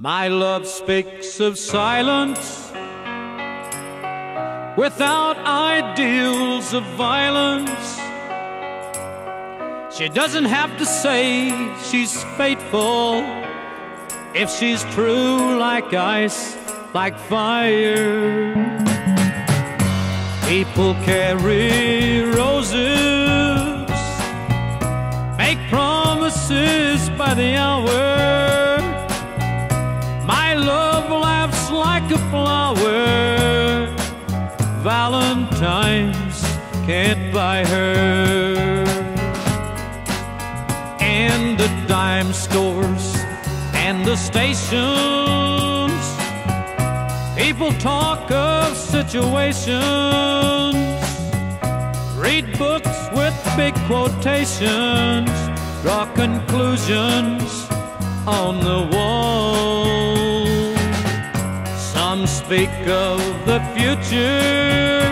My love speaks of silence without ideals of violence. She doesn't have to say she's faithful if she's true like ice, like fire. People carry roses, make promises by the hour. My love laughs like a flower, Valentine's can't buy her. In the dime stores and the stations, people talk of situations, read books with big quotations, draw conclusions on the wall. Some speak of the future.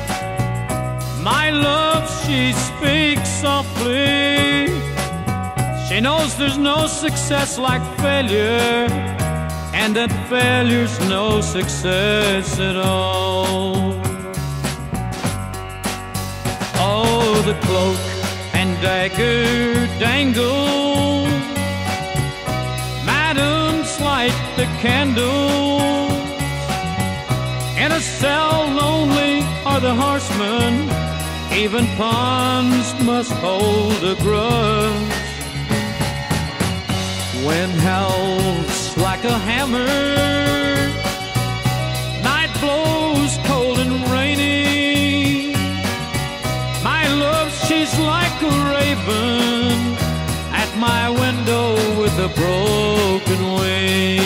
My love, she speaks softly. She knows there's no success like failure, and that failure's no success at all. Oh, the cloak and dagger dangle, madams light the candles. In a cell lonely are the horsemen, even pawns must hold a grudge. Wind howls like a hammer, night blows cold and rainy. My love, she's like a raven at my window with a broken wing.